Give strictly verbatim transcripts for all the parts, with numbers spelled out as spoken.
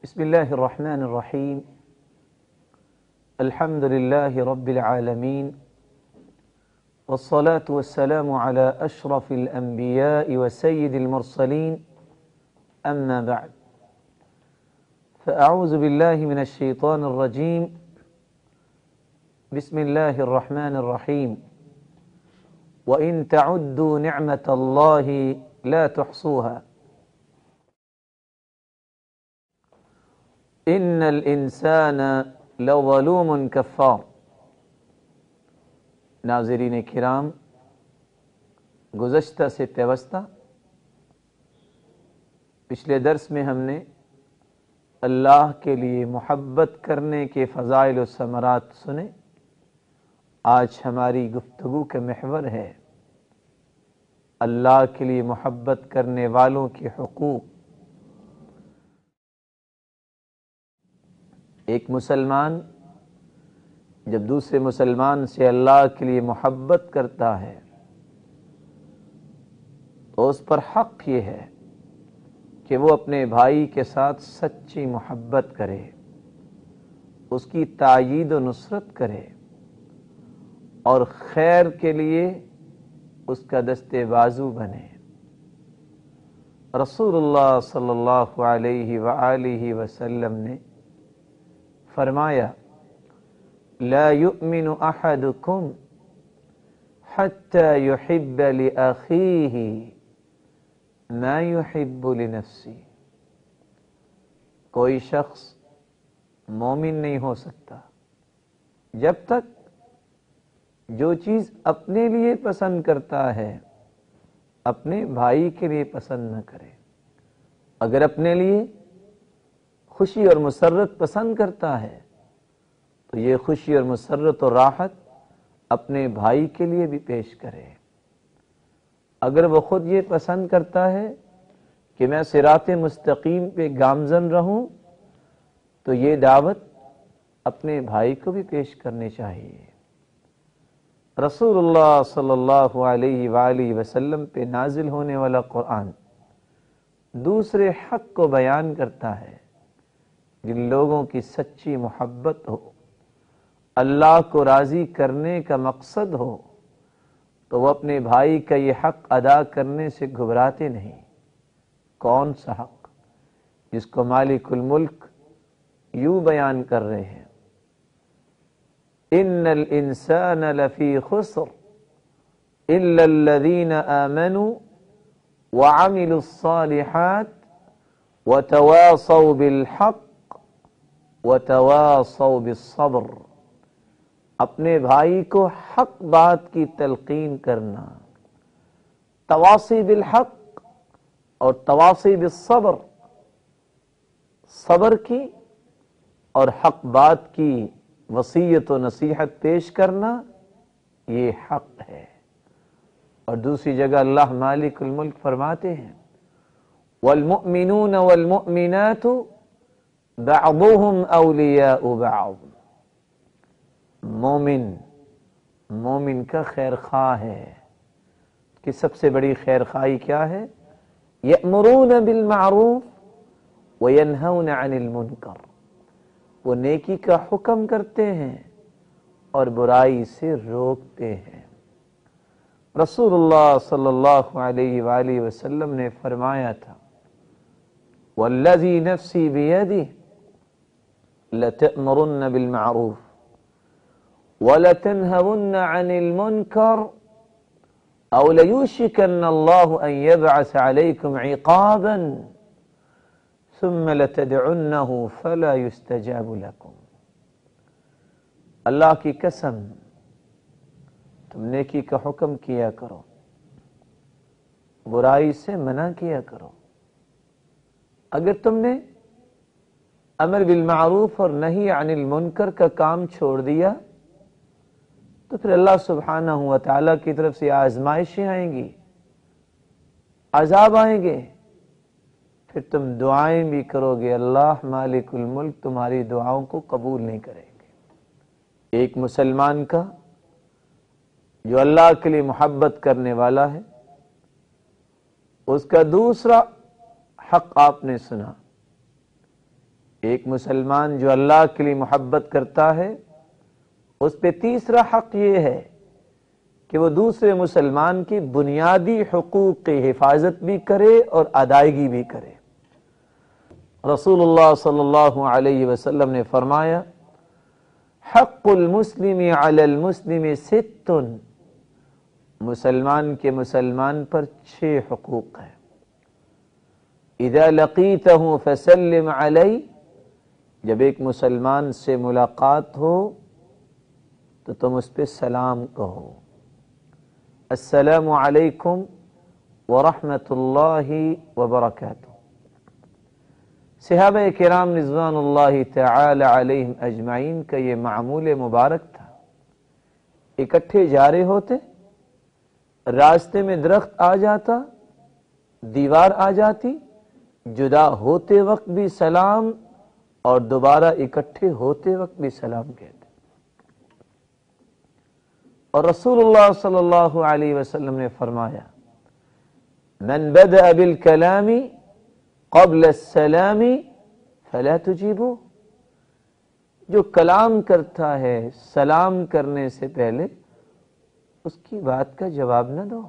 بسم الله الرحمن الرحيم. الحمد لله رب العالمين، والصلاة والسلام على أشرف الأنبياء وسيد المرسلين، أما بعد، فأعوذ بالله من الشيطان الرجيم. بسم الله الرحمن الرحيم. وإن تعدوا نعمة الله لا تحصوها ان الانسان لظلوم کفار. ناظرین کرام، گزشتہ سے پیوستہ پچھلے درس میں ہم نے اللہ کے لیے محبت کرنے کے فضائل و ثمرات سنے. آج ہماری گفتگو کا محور ہے اللہ کے لیے محبت کرنے والوں کے حقوق. ایک مسلمان جب دوسرے مسلمان سے اللہ کے لیے محبت کرتا ہے تو اس پر حق یہ ہے کہ وہ اپنے بھائی کے ساتھ سچی محبت کرے، اس کی تائید و نصرت کرے اور خیر کے لیے اس کا دستے بازو بنے. رسول اللہ صلی اللہ علیہ وآلہ وسلم نے فرمایا: لا يؤمن احدكم حتى يحب لأخيه ما يحب لنفسه. کوئی شخص مومن نہیں ہو سکتا جب تک جو چیز اپنے لیے پسند کرتا ہے اپنے بھائی کے لیے پسند نہ کرے. اگر اپنے لیے خوشی اور مسرت پسند کرتا ہے تو یہ خوشی اور مسرت اور راحت اپنے بھائی کے لیے بھی پیش کرے. اگر وہ خود یہ پسند کرتا ہے کہ میں صراط مستقیم پہ گامزن رہوں تو یہ دعوت اپنے بھائی کو بھی پیش کرنی چاہیے. رسول اللہ صلی اللہ علیہ وآلہ وسلم پہ نازل ہونے والا قرآن دوسرے حق کو بیان کرتا ہے. جن لوگوں کی سچی محبت ہو، اللہ کو راضی کرنے کا مقصد ہو، تو وہ اپنے بھائی کا یہ حق ادا کرنے سے گھبراتے نہیں. کون سا حق؟ جس کو مالک الملک یوں بیان کر رہے ہیں: ان الانسان لفی خسر الا الذین آمنوا وعملوا الصالحات وتواصوا بالحق وتواصوا بالصبر. اپنے بھائی کو حق بات کی تلقین کرنا، تواصی بالحق اور تواصی بالصبر، صبر کی اور حق بات کی وصیت و نصیحت پیش کرنا، یہ حق ہے. اور دوسری جگہ اللہ مالک الملک فرماتے ہیں: والمؤمنون والمؤمنات بعضهم اولیاء بعض. مومن مومن کا خیر خواہ ہے کہ سب سے بڑی خیر خواہی کیا ہے؟ یأمرون بالمعروف وینہون عن المنکر. وہ نیکی کا حکم کرتے ہیں اور برائی سے روکتے ہیں. رسول اللہ صلی اللہ علیہ وآلہ وسلم نے فرمایا تھا: والذی نفسی بیدہ لتأمرن بالمعروف وَلَتَنْهَوُنَّ عَنِ الْمُنْكَرِ أَوْ لَيُوشِكَنَّ اللَّهُ أَنْ يَبْعَثَ عَلَيْكُمْ عِقَابًا ثُمَّ لَتَدْعُنَّهُ فَلَا يُسْتَجَابُ لَكُمْ. اللہ کی قسم، تم نیکی کا حکم کیا کرو، برائی سے منع کیا کرو. اگر تم نے امر بالمعروف اور نہی عن المنکر کا کام چھوڑ دیا تو پھر اللہ سبحانہ و تعالیٰ کی طرف سے آزمائشیں آئیں گی، عذاب آئیں گے. پھر تم دعائیں بھی کرو گے، اللہ مالک الملک تمہاری دعاؤں کو قبول نہیں کریں گے. ایک مسلمان کا جو اللہ کے لیے محبت کرنے والا ہے، اس کا دوسرا حق آپ نے سنا: ایک مسلمان جو اللہ کے لیے محبت کرتا ہے اس پہ تیسرا حق یہ ہے کہ وہ دوسرے مسلمان کی بنیادی حقوق کی حفاظت بھی کرے اور ادائیگی بھی کرے۔ رسول اللہ صلی اللہ علیہ وسلم نے فرمایا حق المسلم علی المسلم ست، مسلمان کے مسلمان پر چھ حقوق ہیں۔ اذا لقیتہ فسلم علیہ، جب ایک مسلمان سے ملاقات ہو تو تم اس پہ سلام کہو، السلام علیکم ورحمۃ اللہ وبرکاتہ۔ صحابہ کرام رضوان اللہ تعالی علیہم اجمعین کا یہ معمول مبارک تھا، اکٹھے جا رہے ہوتے، راستے میں درخت آ جاتا، دیوار آ جاتی، جدا ہوتے وقت بھی سلام اور دوبارہ اکٹھے ہوتے وقت بھی سلام کہتے۔ اور رسول اللہ صلی اللہ علیہ وسلم نے فرمایا من بدأ بالکلام قبل السلام فلا تجیبو، جو کلام کرتا ہے سلام کرنے سے پہلے اس کی بات کا جواب نہ دو۔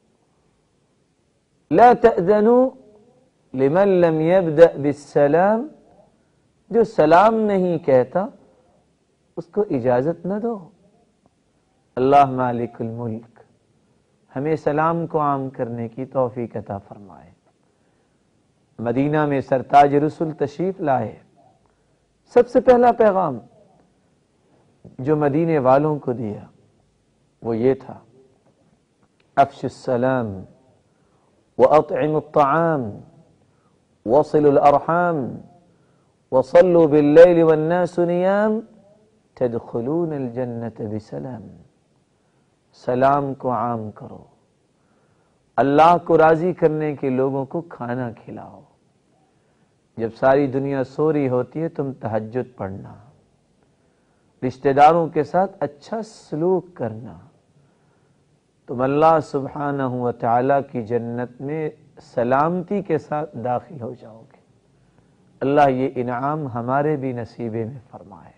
لا تأذنوا لمن لم يبدأ بالسلام، جو سلام نہیں کہتا اس کو اجازت نہ دو۔ اللہ مالک الملک ہمیں سلام کو عام کرنے کی توفیق عطا فرمائے۔ مدینہ میں سرتاج رسول تشریف لائے، سب سے پہلا پیغام جو مدینے والوں کو دیا وہ یہ تھا افشوا السلام واطعموا الطعام وصلوا الارحام وصلوا باللیل والناس نیام تدخلون الجنت بسلام۔ سلام کو عام کرو، اللہ کو راضی کرنے کے لوگوں کو کھانا کھلاؤ، جب ساری دنیا سو رہی ہوتی ہے تم تہجد پڑھنا، رشتہ داروں کے ساتھ اچھا سلوک کرنا، تم اللہ سبحانہ و تعالی کی جنت میں سلامتی کے ساتھ داخل ہو جاؤ گے۔ اللہ یہ انعام ہمارے بھی نصیبے میں فرمائے۔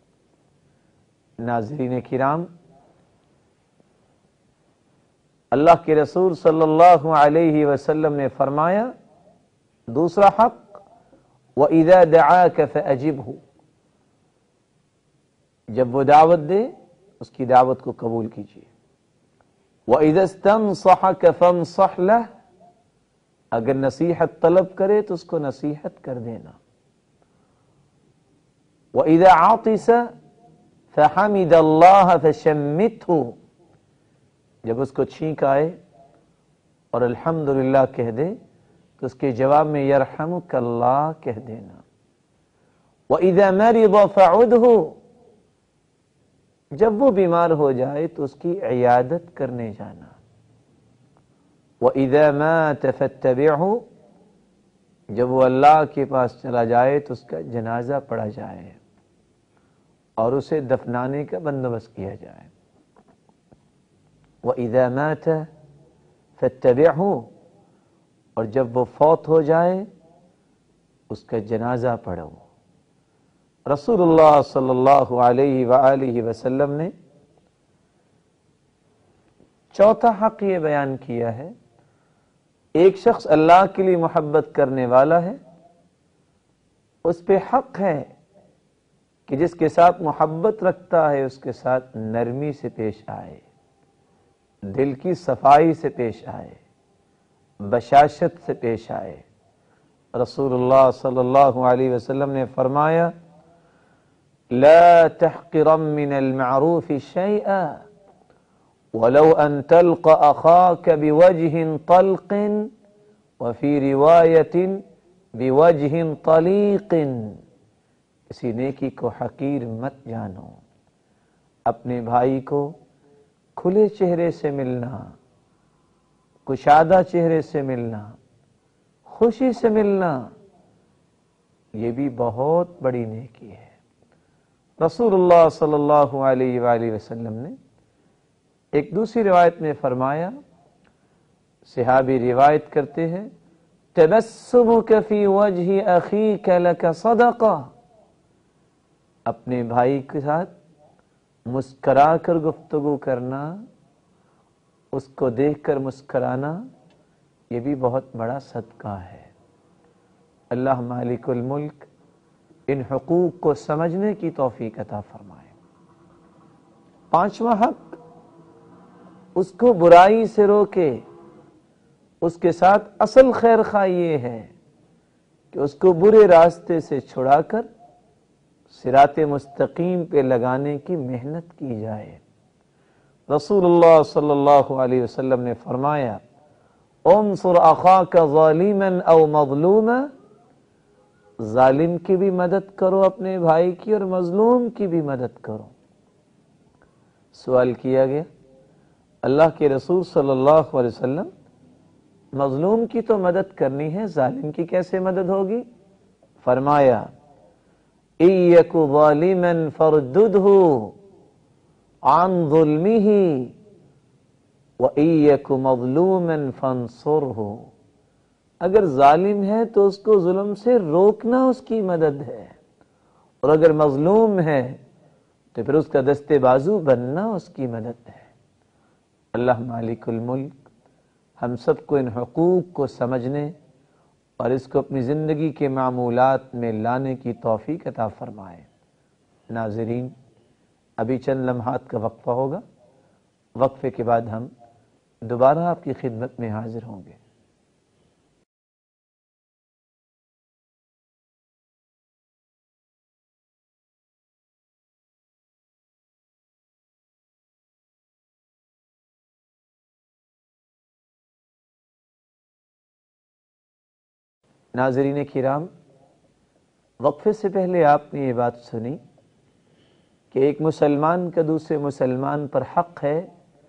ناظرین کرام، اللہ کے رسول صلی اللہ علیہ وسلم نے فرمایا دوسرا حق وَإِذَا دَعَاكَ فَأَجِبْهُ، جب وہ دعوت دے اس کی دعوت کو قبول کیجیے۔ وَإِذَا اسْتَنصَحَكَ فَانصَحْ لَهُ، اگر نصیحت طلب کرے تو اس کو نصیحت کر دینا۔ وَإِذَا عَطِسَ فَحَمِدَ اللَّهَ فَشَمِّتْهُ، جب اس کو چھینک آئے اور الحمدللہ کہہ دے تو اس کے جواب میں یرحمک اللہ کہہ دینا۔ وَإِذَا مَرِضَ فَعُدْهُ، جب وہ بیمار ہو جائے تو اس کی عیادت کرنے جانا۔ وَإِذَا مَاتَ فَاتَّبِعْهُ، جب وہ اللہ کے پاس چلا جائے تو اس کا جنازہ پڑھا جائے اور اسے دفنانے کا بندوبست کیا جائے۔ وَإِذَا مَاتَ فَاتَّبِعْهُ، اور جب وہ فوت ہو جائے اس کا جنازہ پڑھو۔ رسول اللہ صلی اللہ علیہ وآلہ وسلم نے چوتھا حق یہ بیان کیا ہے، ایک شخص اللہ کے لیے محبت کرنے والا ہے، اس پہ حق ہے کہ جس کے ساتھ محبت رکھتا ہے اس کے ساتھ نرمی سے پیش آئے، دل کی صفائی سے پیش آئے، بشاشت سے پیش آئے۔ رسول اللہ صلی اللہ علیہ وسلم نے فرمایا لا تحقرن من المعروف شيئا ولو ان تلقى اخاك بوجه طلق وفي رواية بوجه طليق، کسی نیکی کو حقیر مت جانو، اپنے بھائی کو کھلے چہرے سے ملنا، کشادہ چہرے سے ملنا، خوشی سے ملنا، یہ بھی بہت بڑی نیکی ہے۔ رسول اللہ صلی اللہ علیہ وآلہ وسلم نے ایک دوسری روایت میں فرمایا، صحابی روایت کرتے ہیں तबस्सुमुक फी वजहि अखीक लक सदका, अपने भाई के साथ मुस्करा कर गुफ्तगू करना, उसको देखकर मुस्कराना, ये भी बहुत बड़ा सदका है। अल्लाह मालिकुल मुल्क इन हुकूक को समझने की तौफीक अता फरमाए। पांचवा हक, उसको बुराई से रोके, उसके साथ असल खैर खा ये है कि उसको बुरे रास्ते से छुड़ाकर सिराते मुस्तकीम पे लगाने की मेहनत की जाए। रसूलुल्लाह सल्लल्लाहु अलैहि वसल्लम ने फरमाया, उन्सुर अखाका ज़ालिमन औ मज़लूमा, जालिम की भी मदद करो अपने भाई की और मजलूम की भी मदद करो। सवाल किया गया, अल्लाह के रसूल सल्लल्लाहु अलैहि वसल्लम, मजलूम की तो मदद करनी है, जालिम की कैसे मदद होगी? फरमाया, इयकु ज़ालिमन फरदुदहु आन ज़ुल्मिही व इयकु मज़लूमन फंसुरहु, अगर जालिम है तो उसको जुल्म से रोकना उसकी मदद है, और अगर मजलूम है तो फिर उसका दस्ते बाजू बनना उसकी मदद है। अल्लाह मालिकुल मुल्क हम सबको इन हुकूक को समझने और इसको अपनी ज़िंदगी के मामूलात में लाने की तौफीक अता फरमाए। नाज़रीन, अभी चंद लम्हात का वक्फा होगा, वक्फे के बाद हम दोबारा आपकी खिदमत में हाजिर होंगे। नाज़रीन किराम, वक्फे से पहले आपने ये बात सुनी कि एक मुसलमान का दूसरे मुसलमान पर हक़ है,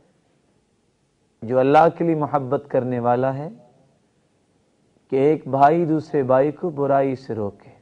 जो अल्लाह के लिए मोहब्बत करने वाला है, कि एक भाई दूसरे भाई को बुराई से रोके।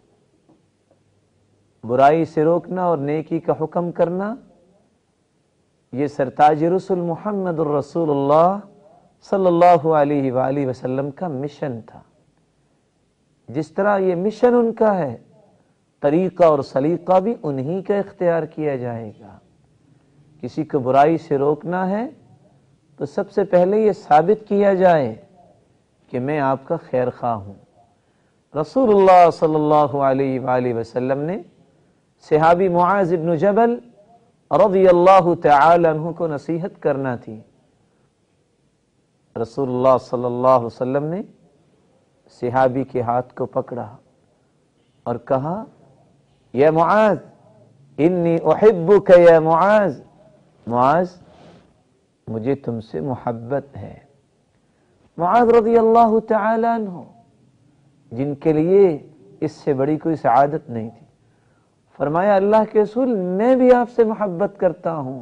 बुराई से रोकना और नेकी का हुक्म करना, ये सरताज रसूल मुहम्मदुर रसूलुल्लाह सल्लल्लाहु अलैहि वालैहि वसल्लम का मिशन था। जिस तरह ये मिशन उनका है, तरीका और सलीका भी उन्हीं का इख्तियार किया जाएगा। किसी को बुराई से रोकना है तो सबसे पहले ये साबित किया जाए कि मैं आपका खैर खा हूँ। रसूलुल्लाह सल्लल्लाहु अलैहि वसल्लम ने सहाबी मुआज़ इब्न जबल रज़ियल्लाहु तआला अन्हु को नसीहत करना थी। रसूलुल्लाह सल्लल्लाहु अलैहि वसल्लम ने सहाबी के हाथ को पकड़ा और कहा, या मुआज़ इन्नी उहिब्बुका या मुआज़, मुआज़ मुझे तुमसे मोहब्बत है। मुआज़ रज़ियल्लाहु तआला अन्हु, जिनके लिए इससे बड़ी कोई सआदत नहीं थी, फरमाया, अल्लाह के रसूल मैं भी आपसे मोहब्बत करता हूं।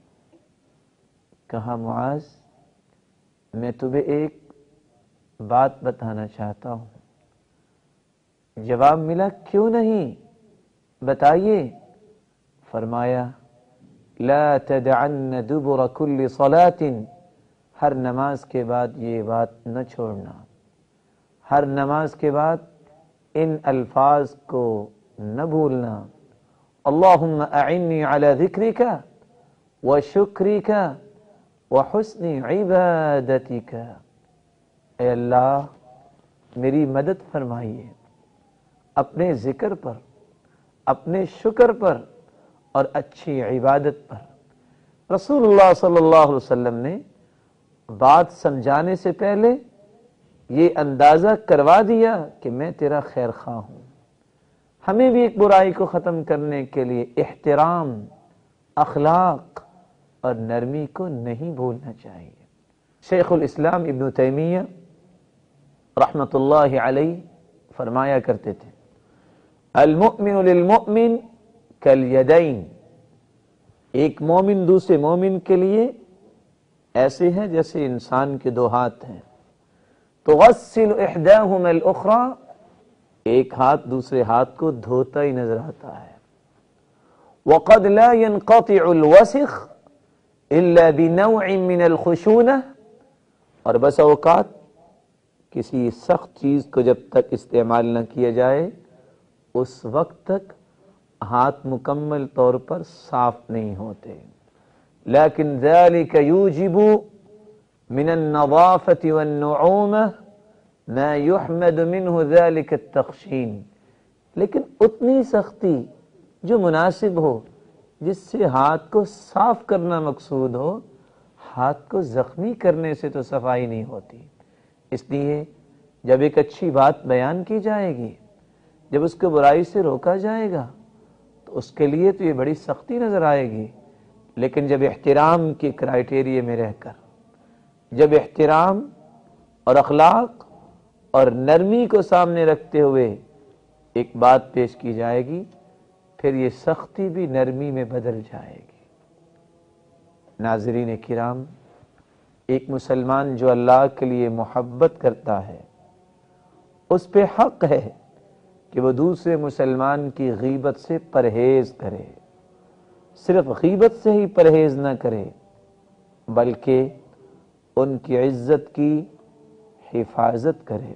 कहा, मुआज़ मैं तुम्हें एक बात बताना चाहता हूं। जवाब मिला, क्यों नहीं, बताइए। फरमाया, ला तदअन्न दुबुर कुल्ली सलातिन, हर नमाज के बाद ये बात न छोड़ना, हर नमाज के बाद इन अल्फाज को न भूलना, अल्लाहुम्मा अइन्नी अला ज़िक्रिका व शुक्रिका व हुस्नि इबादतिका, ऐ अल्लाह मेरी मदद फरमाइए अपने जिक्र पर, अपने शुक्र पर और अच्छी इबादत पर। रसूलुल्लाह सल्लल्लाहु अलैहि वसल्लम ने बात समझाने से पहले ये अंदाज़ा करवा दिया कि मैं तेरा खैर खा हूँ। हमें भी एक बुराई को ख़त्म करने के लिए एहतराम, अखलाक और नरमी को नहीं भूलना चाहिए। शेखुल इस्लाम इब्न तैमिया रहमतुल्लाहि अलैहि फरमाया करते थे, अल मुअमिनु लिल मुअमिन कल यदैन, एक मोमिन दूसरे मोमिन के लिए ऐसे हैं जैसे इंसान के दो हाथ हैं। तो गस्सिल इहदाहुमा अल उखरा, एक हाथ दूसरे हाथ को धोता ही नजर आता है। वक़द ला यनक़तिउ अल वसिख इल्ला बिनौइन मिन अल खुशूना, और बस औकात کسی سخت چیز کو جب تک استعمال نہ کیا جائے اس وقت تک ہاتھ مکمل طور پر صاف نہیں ہوتے. لیکن ذلك يوجب من النظافة والنعومة ما يحمد منه ذلك التخشين. لیکن اتنی سختی جو مناسب ہو، جس سے ہاتھ کو صاف کرنا مقصود ہو، ہاتھ کو زخمی کرنے سے تو صفائی نہیں ہوتی. اس لیے جب ایک اچھی بات بیان کی جائے گی، جب اس کو برائی سے روکا جائے گا تو اس کے لیے تو یہ بڑی سختی نظر آئے گی. لیکن جب احترام کے کرائیٹیریے میں رہ کر، جب احترام اور اخلاق اور نرمی کو سامنے رکھتے ہوئے ایک بات پیش کی جائے گی، پھر یہ سختی بھی نرمی میں بدل جائے گی. ناظرین کرام، ایک مسلمان جو اللہ کے لیے محبت کرتا ہے، اس پہ حق ہے کہ وہ دوسرے مسلمان کی غیبت سے پرہیز کرے. صرف غیبت سے ہی پرہیز نہ کرے، بلکہ ان کی عزت کی حفاظت کرے.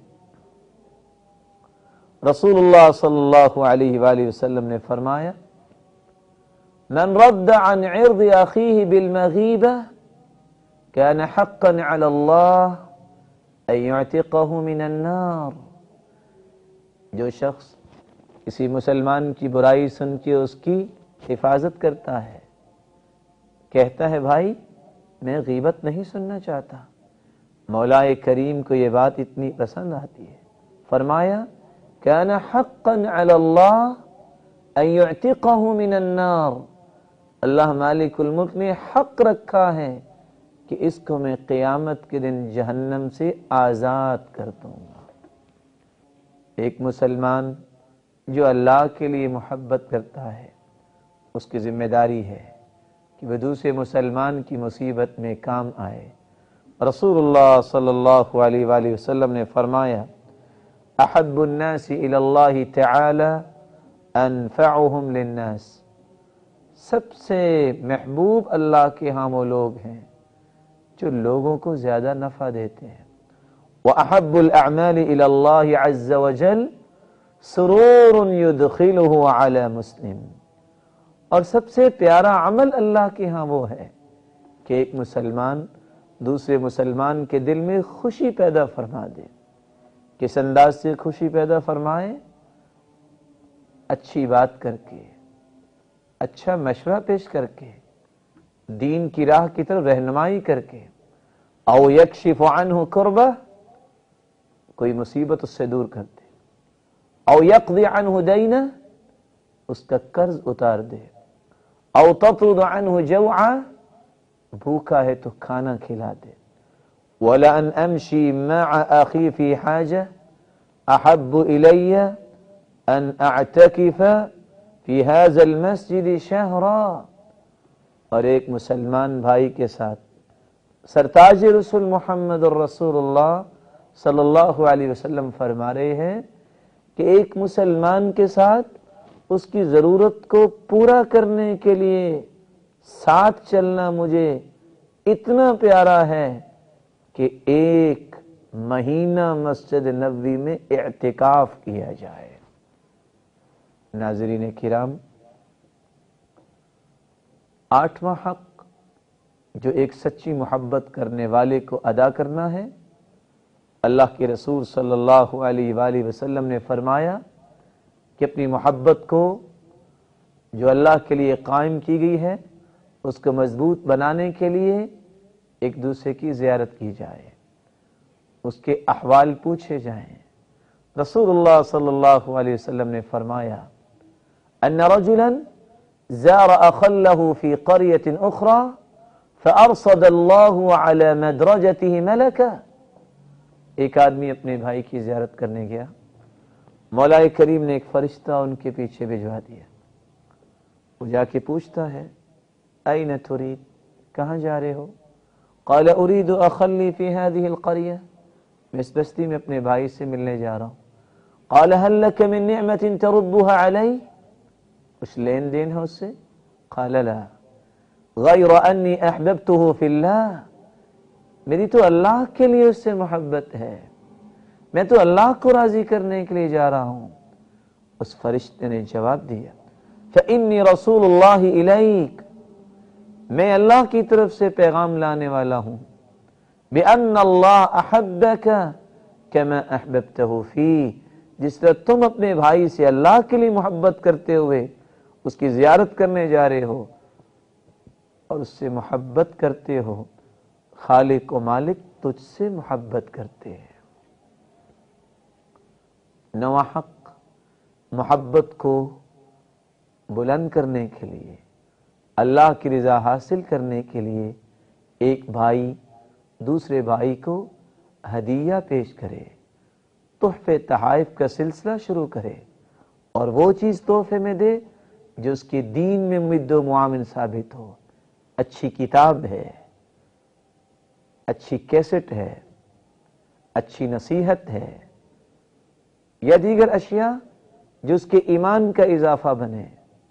رسول اللہ صلی اللہ علیہ وآلہ وسلم نے فرمایا: من رد عن عرض اخیہ بالمغیبہ كان حقا على الله ان يعتقه من النار. جو شخص کسی مسلمان کی برائی سن کے اس کی حفاظت کرتا ہے، کہتا ہے بھائی میں غیبت نہیں سننا چاہتا، مولا کریم کو یہ بات اتنی پسند آتی ہے، فرمایا كان حقا على الله ان يعتقه من النار. اللہ مالک الملک نے حق رکھا ہے کہ اس کو میں قیامت کے دن جہنم سے آزاد کر دوں گا. ایک مسلمان جو اللہ کے لیے محبت کرتا ہے، اس کی ذمہ داری ہے کہ وہ دوسرے مسلمان کی مصیبت میں کام آئے. رسول اللہ صلی اللہ علیہ وآلہ وسلم نے فرمایا: احب الناس الى اللہ تعالی انفعهم للناس. سب سے محبوب اللہ کے ہاں وہ لوگ ہیں جو لوگوں کو زیادہ نفع دیتے ہیں. وَأَحَبُّ الْأَعْمَالِ إِلَى اللَّهِ عَزَّ وَجَلَّ سُرُورٌ يُدْخِلُهُ عَلَى مُسْلِمٍ. اور سب سے پیارا عمل اللہ کے ہاں وہ ہے کہ ایک مسلمان دوسرے مسلمان کے دل میں خوشی پیدا فرما دے. کس انداز سے خوشی پیدا فرمائے؟ اچھی بات کر کے، اچھا مشورہ پیش کر کے، دین کی راہ کی طرف رہنمائی کر کے. او یکشف عنہ کربہ، کوئی مصیبت اس سے دور کر دے. او یقضی عنہ دینہ، اس کا قرض اتار دے. او تطرد عنہ جوعا، بھوکا ہے تو کھانا کھلا دے. وَلَأَنْ أَمْشِي مَعَ أَخِي فِي حَاجَةٍ أَحَبُّ إِلَيَّ أَنْ أَعْتَكِفَ فِي هَذَا الْمَسْجِدِ شَهْرًا. اور ایک مسلمان بھائی کے ساتھ سرتاج رسول محمد الرسول اللہ صلی اللہ علیہ وسلم فرما رہے ہیں کہ ایک مسلمان کے ساتھ اس کی ضرورت کو پورا کرنے کے لیے ساتھ چلنا مجھے اتنا پیارا ہے کہ ایک مہینہ مسجد نبوی میں اعتکاف کیا جائے. ناظرین کرام، آٹھواں حق جو ایک سچی محبت کرنے والے کو ادا کرنا ہے، اللہ کے رسول صلی اللہ علیہ وآلہ وسلم نے فرمایا کہ اپنی محبت کو جو اللہ کے لیے قائم کی گئی ہے اس کو مضبوط بنانے کے لیے ایک دوسرے کی زیارت کی جائے، اس کے احوال پوچھے جائیں. رسول اللہ صلی اللہ علیہ وسلم نے فرمایا: ان رجلا زار اخا له في قرية اخرى فارصد الله على مدرجته ملكا. ایک آدمی اپنے بھائی کی زیارت کرنے گیا، مولا کریم نے ایک فرشتہ ان کے پیچھے بھجوا دیا. وہ جا کے پوچھتا ہے: این ترید، کہاں جا رہے ہو؟ قال اريد اخا لي في هذه القرية، میں اس بستی میں اپنے بھائی سے ملنے جا رہا ہوں. قال هل لك من نعمة تردها علي، کچھ لین دین ہے اس سے؟ قال لا غیر انی احببته فی اللہ، میری تو اللہ کے لیے اس سے محبت ہے. میں تو اللہ کو راضی کرنے کے لیے جا رہا ہوں۔ اس فرشتے نے جواب دیا فَإِنِّي رَسُولُ اللَّهِ إِلَيْكَ، میں اللہ کی طرف سے پیغام لانے والا ہوں، بِأَنَّ اللَّهَ أَحَبَّكَ كَمَا أَحْبَبْتَهُ فِيهِ، جس طرح تم اپنے بھائی سے اللہ کے لیے محبت کرتے ہوئے اس کی زیارت کرنے جا رہے ہو اور اس سے محبت کرتے ہو، خالق و مالک تجھ سے محبت کرتے ہیں۔ نواں حق، محبت کو بلند کرنے کے لیے، اللہ کی رضا حاصل کرنے کے لیے ایک بھائی دوسرے بھائی کو ہدیہ پیش کرے، تحفے تحائف کا سلسلہ شروع کرے اور وہ چیز تحفے میں دے جو اس کے دین میں مد و معاون ثابت ہو۔ اچھی کتاب ہے، اچھی کیسٹ ہے، اچھی نصیحت ہے، یا دیگر اشیاء جو اس کے ایمان کا اضافہ بنے،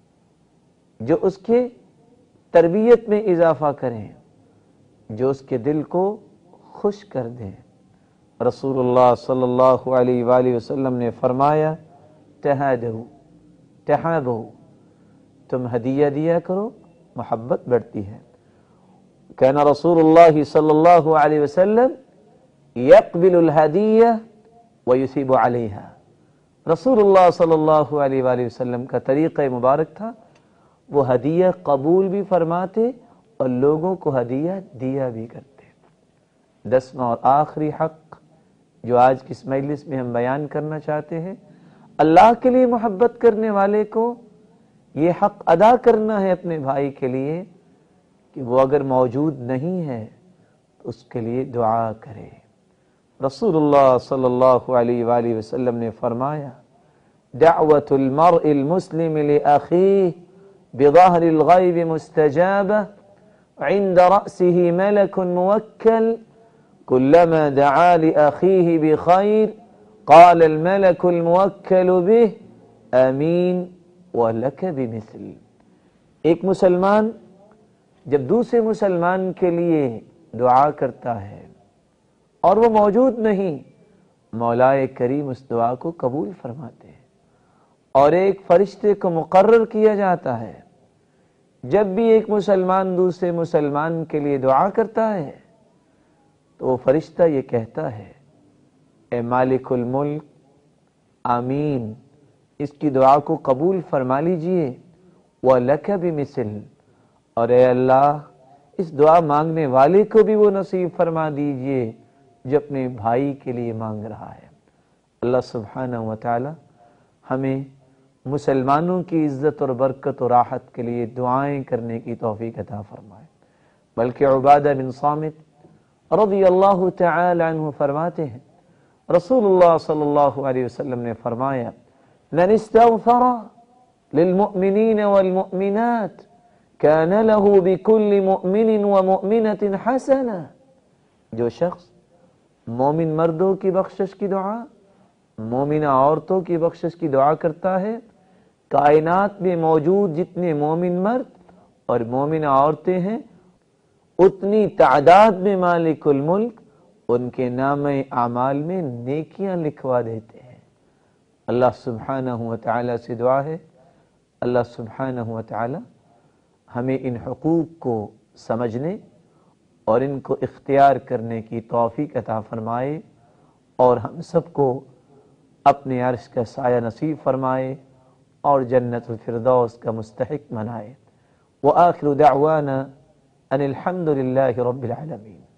جو اس کے تربیت میں اضافہ کریں، جو اس کے دل کو خوش کر دیں۔ رسول اللہ صلی اللہ علیہ وآلہ وسلم نے فرمایا تہادو تہابو، تم ہدیہ دیا کرو، محبت بڑھتی ہے۔ کان رسول اللہ صلی اللہ علیہ وسلم يقبل الہدیہ ويثيب علیہا، رسول اللہ صلی اللہ علیہ وآلہ وسلم کا طریقہ مبارک تھا، وہ ہدیہ قبول بھی فرماتے اور لوگوں کو ہدیہ دیا بھی کرتے۔ دسواں اور آخری حق جو آج کی اس مجلس میں ہم بیان کرنا چاہتے ہیں، اللہ کے لیے محبت کرنے والے کو یہ حق ادا کرنا ہے اپنے بھائی کے لیے کہ وہ اگر موجود نہیں ہے تو اس کے لیے دعا کرے۔ رسول اللہ صلی اللہ علیہ وآلہ وسلم نے فرمایا دعوت المرء المسلم لأخیہ بظہر الغیب مستجابہ عند رأسه ملک موکل كلما دعا لأخيه بخير قال الملك الموكل به آمین وَلَكَ بِمِثْلِ، ایک مسلمان جب دوسرے مسلمان کے لیے دعا کرتا ہے اور وہ موجود نہیں، مولا کریم اس دعا کو قبول فرماتے ہیں، اور ایک فرشتے کو مقرر کیا جاتا ہے جب بھی ایک مسلمان دوسرے مسلمان کے لیے دعا کرتا ہے تو وہ فرشتہ یہ کہتا ہے اے مالک الملک آمین، اس کی دعا کو قبول فرما لیجئے، وَلَكَ بِمِثْلِ، اور اے اللہ اس دعا مانگنے والے کو بھی وہ نصیب فرما دیجئے جو اپنے بھائی کے لیے مانگ رہا ہے۔ اللہ سبحانہ وتعالی ہمیں مسلمانوں کی عزت اور برکت و راحت کے لیے دعائیں کرنے کی توفیق عطا فرمائے۔ بلکہ عبادہ بن صامت رضی اللہ تعالی عنہ فرماتے ہیں رسول اللہ صلی اللہ علیہ وسلم نے فرمایا من استغفر للمؤمنین والمؤمنات كان له بكل مؤمن ومؤمنة حسنة، جو شخص مومن مردوں کی بخشش کی دعا، مومنہ عورتوں کی بخشش کی دعا کرتا ہے، کائنات میں موجود جتنے مومن مرد اور مومنہ عورتیں ہیں اتنی تعداد میں مالک الملک ان کے نام اعمال میں نیکیاں لکھوا دیتے ہیں۔ اللہ سبحانہ وتعالی سے دعا ہے اللہ سبحانہ وتعالی ہمیں ان حقوق کو سمجھنے اور ان کو اختیار کرنے کی توفیق عطا فرمائے اور ہم سب کو اپنے عرش کا سایہ نصیب فرمائے اور جنت الفردوس کا مستحق بنائے۔ وآخر دعوانا ان الحمد للہ رب العالمین۔